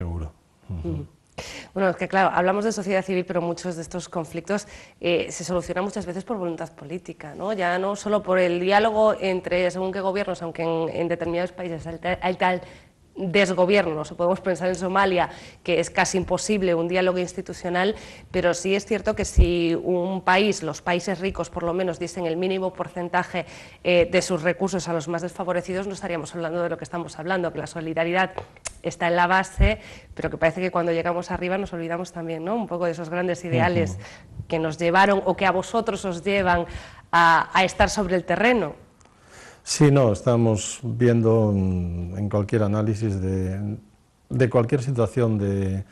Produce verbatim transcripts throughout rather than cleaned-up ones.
seguro. Uh-huh. Bueno, es que claro, hablamos de sociedad civil, pero muchos de estos conflictos eh, se solucionan muchas veces por voluntad política, ¿no? Ya no solo por el diálogo entre según qué gobiernos, aunque en, en determinados países hay tal, hay tal desgobiernos, o podemos pensar en Somalia, que es casi imposible un diálogo institucional, pero sí es cierto que si un país, los países ricos por lo menos, diesen el mínimo porcentaje eh, de sus recursos a los más desfavorecidos, no estaríamos hablando de lo que estamos hablando, que la solidaridad está en la base, pero que parece que cuando llegamos arriba nos olvidamos también, ¿no?, un poco de esos grandes ideales uh-huh. que nos llevaron o que a vosotros os llevan a, a estar sobre el terreno. Sí, no, estamos viendo en cualquier análisis de, de cualquier situación de,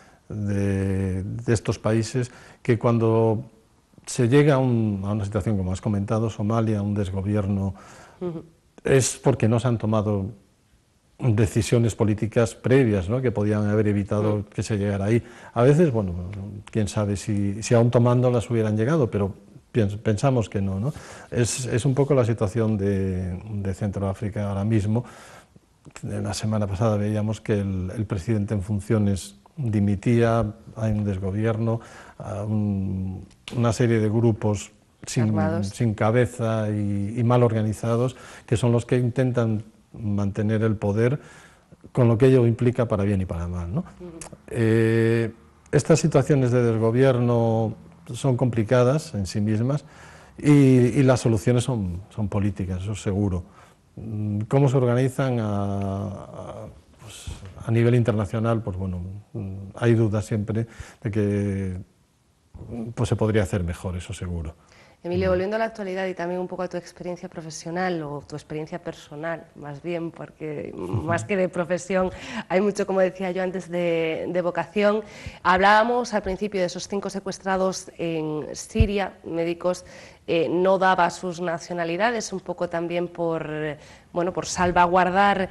de, de estos países, que cuando se llega a, un, a una situación, como has comentado, Somalia, un desgobierno, uh-huh. es porque no se han tomado decisiones políticas previas, ¿no?, que podían haber evitado uh-huh. que se llegara ahí. A veces, bueno, quién sabe si, si aún tomándolas hubieran llegado, pero pensamos que no, ¿no? Es, es un poco la situación de, de Centroáfrica ahora mismo. La semana pasada veíamos que el, el presidente en funciones dimitía, hay un desgobierno, un, una serie de grupos sin, sin cabeza y, y mal organizados, que son los que intentan mantener el poder, con lo que ello implica para bien y para mal, ¿no? Uh-huh. eh, estas situaciones de desgobierno son complicadas en sí mismas y, y las soluciones son, son políticas, eso seguro. ¿Cómo se organizan a, a, pues, a nivel internacional? Pues bueno, hay dudas siempre de que pues, se podría hacer mejor, eso seguro. Emilio, volviendo a la actualidad y también un poco a tu experiencia profesional o tu experiencia personal, más bien, porque más que de profesión hay mucho, como decía yo antes, de, de vocación. Hablábamos al principio de esos cinco secuestrados en Siria, médicos, eh, no daba sus nacionalidades, un poco también por, bueno, por salvaguardar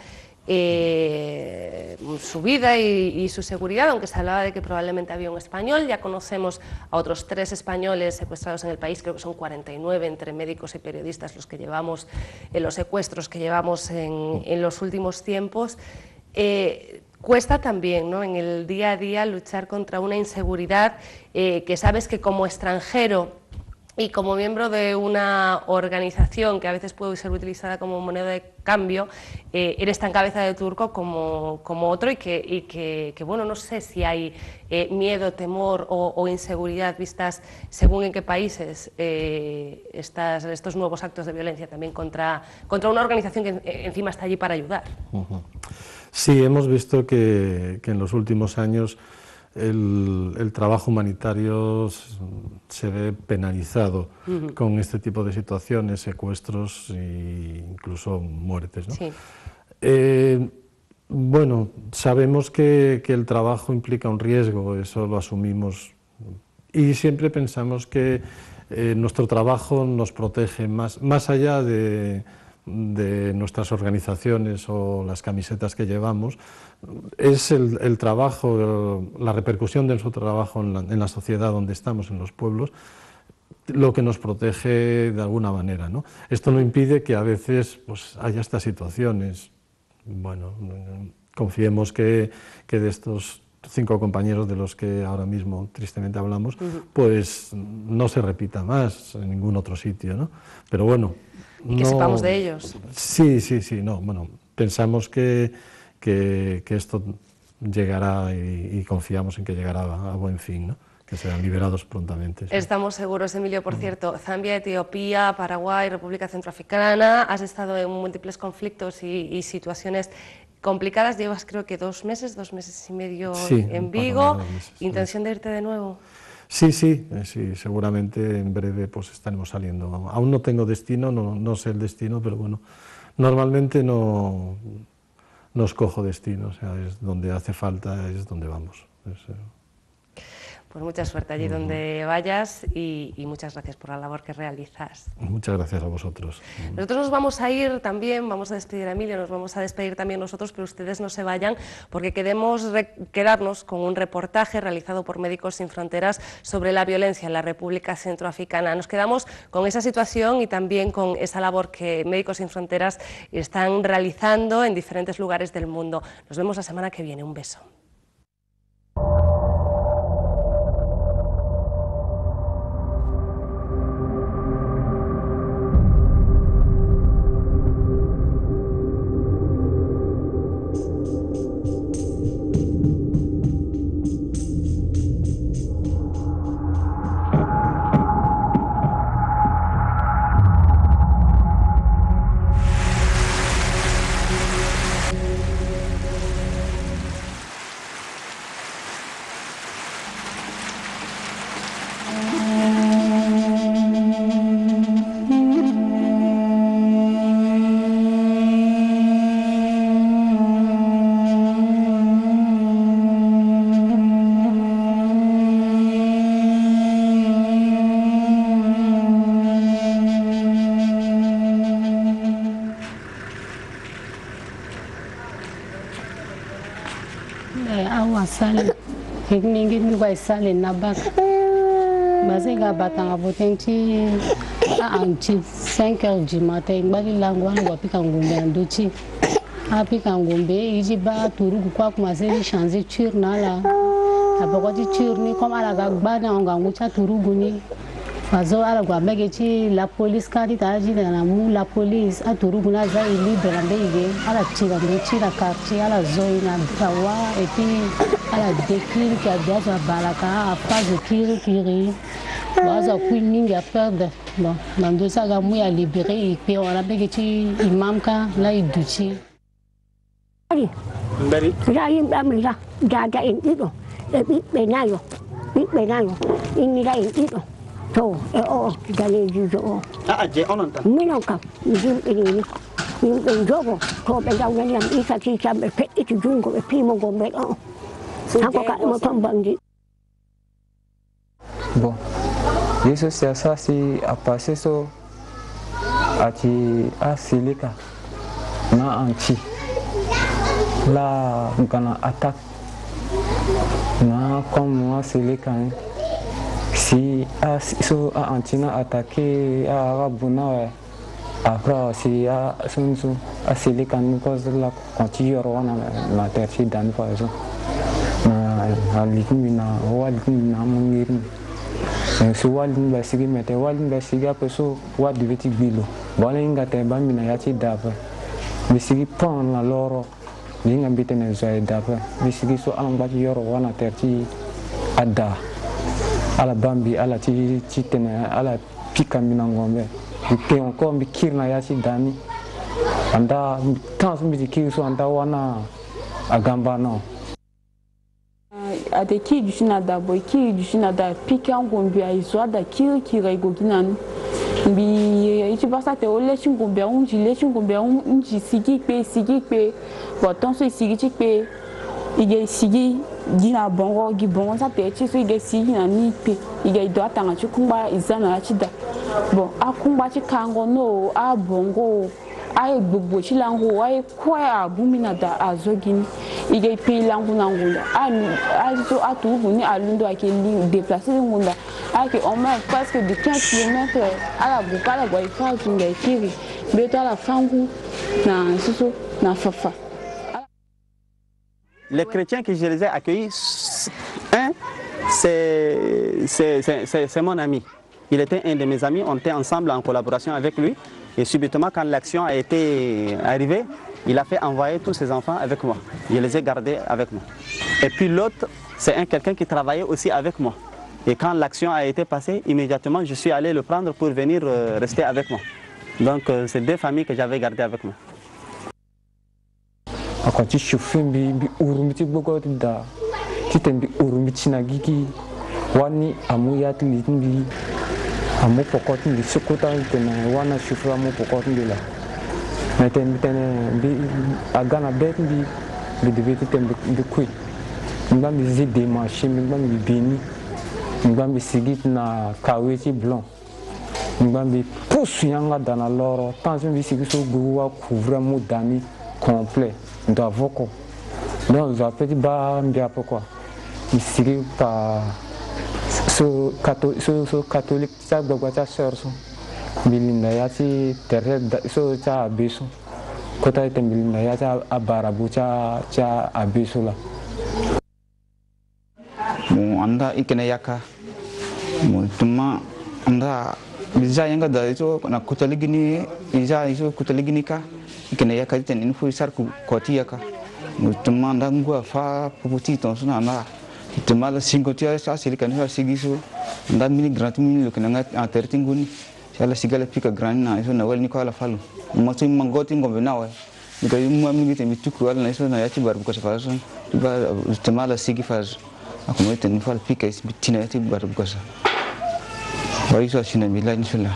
Eh, su vida y, y su seguridad, aunque se hablaba de que probablemente había un español. Ya conocemos a otros tres españoles secuestrados en el país, creo que son cuarenta y nueve entre médicos y periodistas los que llevamos, en los secuestros que llevamos en, en los últimos tiempos. Eh, cuesta también, ¿no?, en el día a día luchar contra una inseguridad eh, que sabes que como extranjero y como miembro de una organización que a veces puede ser utilizada como moneda de cambio, eh, eres tan cabeza de turco como, como otro y, que, y que, que, bueno, no sé si hay eh, miedo, temor o, o inseguridad vistas según en qué países eh, estas, estos nuevos actos de violencia también contra, contra una organización que eh, encima está allí para ayudar. Uh-huh. Sí, hemos visto que, que en los últimos años El, el trabajo humanitario se ve penalizado uh-huh. con este tipo de situaciones, secuestros e incluso muertes, ¿no? Sí. Eh, bueno, sabemos que, que el trabajo implica un riesgo, eso lo asumimos, y siempre pensamos que eh, nuestro trabajo nos protege más, más allá de, de nuestras organizaciones o las camisetas que llevamos. Es el, el trabajo, la repercusión de nuestro trabajo en la, en la sociedad donde estamos, en los pueblos, lo que nos protege de alguna manera, ¿no? Esto no impide que a veces pues, haya estas situaciones. Bueno, confiemos que, que de estos cinco compañeros de los que ahora mismo tristemente hablamos, uh-huh. pues no se repita más en ningún otro sitio, ¿no? Pero bueno... Y que no, sepamos de ellos. Sí, sí, sí, no, bueno, pensamos que, que, que esto llegará y, y confiamos en que llegará a, a buen fin, ¿no?, que serán liberados prontamente. Sí. Estamos seguros, Emilio. Por cierto, Zambia, Etiopía, Paraguay, República Centroafricana, has estado en múltiples conflictos y, y situaciones complicadas. Llevas creo que dos meses, dos meses y medio sí, en Vigo. Meses, ¿Intención de irte de nuevo? Sí, sí, sí, seguramente en breve pues estaremos saliendo. Aún no tengo destino, no, no sé el destino, pero bueno, normalmente no, no escojo destino, o sea, es donde hace falta, es donde vamos. Es, eh... Pues mucha suerte allí uh-huh. donde vayas y, y muchas gracias por la labor que realizas. Muchas gracias a vosotros. Nosotros nos vamos a ir también, vamos a despedir a Emilio, nos vamos a despedir también nosotros, pero ustedes no se vayan porque queremos quedarnos con un reportaje realizado por Médicos Sin Fronteras sobre la violencia en la República Centroafricana. Nos quedamos con esa situación y también con esa labor que Médicos Sin Fronteras están realizando en diferentes lugares del mundo. Nos vemos la semana que viene. Un beso. wa sale ningi mi wa sale na bak base ga batanga potenci a anti cinq heures du matin bali langwa ngwa pika ngombe andochi a pika ngombe iji ba turu kwa kuma se changer tur na la abogoti tur ni comme ala ga gbana nga ngucha turu guni fazo ala gwa megeci la police kadi taji na mu la police a turu guna za libre na bege ala tira ndochi la quartier ala zoina dawa et puis ala dekiri ki abiaza balaka a pas de kiri kiri baza kuiningi a perdre bon mando saga mu ya libéré et puis on a begeci imamka la iduchi Bari, Bari, Rayim Amira, Dada in Ido, a bit benayo, bit benayo, in the rain Ido. So, oh, Dale Juzo. Ah, J. Minoka, you in you in Jogo, Cobb and down and Isa teacher, a pet to Jungo, a Pimo go back on. How got Motom Bundy? Bon, Jesus says, I see a passeso at the Asilica, na anchi. La gana attaque na comme moi c'est les quand si a so a antina attaqué a rabuna après si a sunsu a c'est les quand cause la continue rona na terti dan par exemple na ligne na walin na mungir so walin ba sigi mete walin ba sigi apeso wa deveti bilo bolinga te ba mina yati dava bi sigi pon la loro ni ngambite ne zoe dapa bisigi so alambati yoro wana terti ada ala bambi ala ti titene ala pika minangombe ke encore bi kirna yasi dani anda tant bi ki so anda wana agamba no ade ki du shinada boy ki du shinada pika ngombe aizo ada ki ki rego ginan bi iti basa te ole chingombe unji le chingombe unji sigi pe sigi pe boton so sigi ti pe ige sigi gina bongo gi bongo sa te ti so ige sigi na ni pe ige do atanga ti kumba izana ti da bon akumba ti kango no a bongo ai gbogbo ti lango ai kwa abumina da azogini ige pe lango na ngunda a a so atu ni alundo akeli déplacer ngunda ake on met presque de quinze kilomètres à la boucale boy fa tunga kiri beto ala fangu na susu na fafa. Les chrétiens que je les ai accueillis, un, c'est mon ami. Il était un de mes amis, on était ensemble en collaboration avec lui. Et subitement, quand l'action a été arrivée, il a fait envoyer tous ses enfants avec moi. Je les ai gardés avec moi. Et puis l'autre, c'est un quelqu'un qui travaillait aussi avec moi. Et quand l'action a été passée, immédiatement, je suis allé le prendre pour venir euh, rester avec moi. Donc, euh, c'est deux familles que j'avais gardées avec moi. Quand tu chauffes, tu urumiti beaucoup de da, tu t'en urumiti nagiki, wani amuya tu litimbi, amu pokotin di sukota tena wana chauffeur amu pokotin de la. Mais t'en t'en bi agana bet bi bi de beti t'en bi kui, m'bam bi zide marché, m'bam bi beni, m'bam bi sigit na kaweti blanc, m'bam bi pousse yanga dans la loro, tant que bi sigit so gouwa couvrir mon dami complet. D'avocat. Donc, je petit bas bien pourquoi. Ici, par ce catholique, ça doit être sœur. Bilinda yati terre, so cha abiso. Kota ite bilinda yati abarabu cha cha abiso la. Bon, anda ikene yaka. Bon, tuma anda bisa yang kada itu na kutali gini, bisa itu kutali gini ka. Ikene yaka ten info sar ku koti yaka tuma ndangwa fa puputi ton suna na tuma la cinquante sa sili kan fa sigiso nda mini grant mini lo kenanga atertinguni sala sigala pika gran na iso na wal ni kala falu mo tin mangoti ngombe na wa nika mu mi te mituku wala na iso na yati bar ko sa so ba tuma la sigi fa akumo ten fa pika is bitina yati bar ko sa wa iso sina billah inshallah.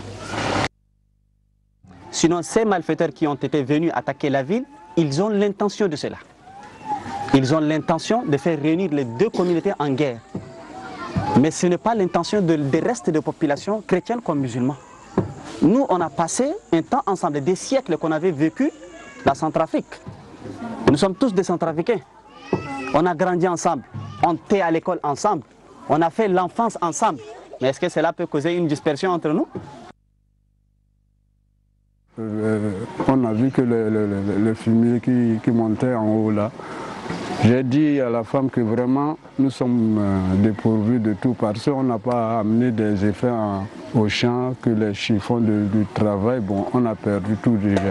Sinon, ces malfaiteurs qui ont été venus attaquer la ville, ils ont l'intention de cela. Ils ont l'intention de faire réunir les deux communautés en guerre. Mais ce n'est pas l'intention de, des restes de population chrétienne comme musulmans. Nous, on a passé un temps ensemble, des siècles qu'on avait vécu la Centrafrique. Nous sommes tous des Centrafricains. On a grandi ensemble, on était à l'école ensemble, on a fait l'enfance ensemble. Mais est-ce que cela peut causer une dispersion entre nous? euh, On a vu que le, le, le, le fumier qui, qui montait en haut là, j'ai dit à la femme que vraiment nous sommes euh, dépourvus de tout parce qu'on n'a pas amené des effets en, au champ, que les chiffons de, du travail, bon, on a perdu tout déjà.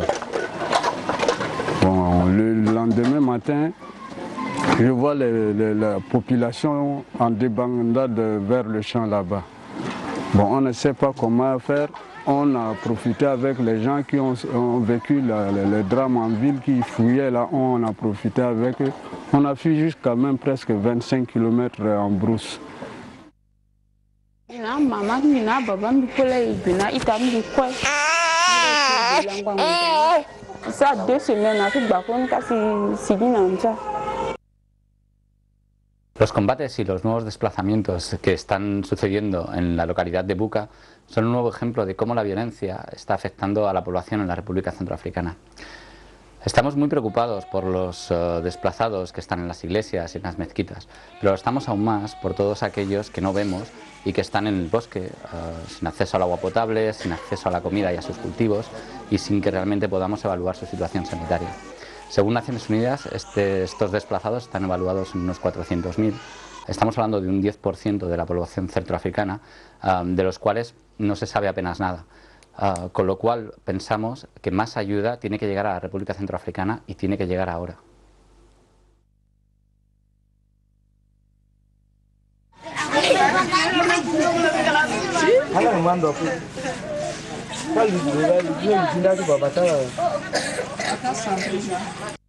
Bon, le lendemain matin, je vois les, les, la population en débandade vers le champ là-bas. Bon, on ne sait pas comment faire. On a profité avec les gens qui ont, ont vécu la, le, le drame en ville, qui fouillaient là, on a profité avec eux. On a fui jusqu'à même presque vingt-cinq kilomètres en brousse. Ça, deux semaines, Los combates y los nuevos desplazamientos que están sucediendo en la localidad de Buka son un nuevo ejemplo de cómo la violencia está afectando a la población en la República Centroafricana. Estamos muy preocupados por los uh, desplazados que están en las iglesias y en las mezquitas, pero estamos aún más por todos aquellos que no vemos y que están en el bosque, uh, sin acceso al agua potable, sin acceso a la comida y a sus cultivos y sin que realmente podamos evaluar su situación sanitaria. Según Naciones Unidas, este, estos desplazados están evaluados en unos cuatrocientos mil. Estamos hablando de un diez por ciento de la población centroafricana, um, de los cuales no se sabe apenas nada. Uh, con lo cual pensamos que más ayuda tiene que llegar a la República Centroafricana y tiene que llegar ahora. Acá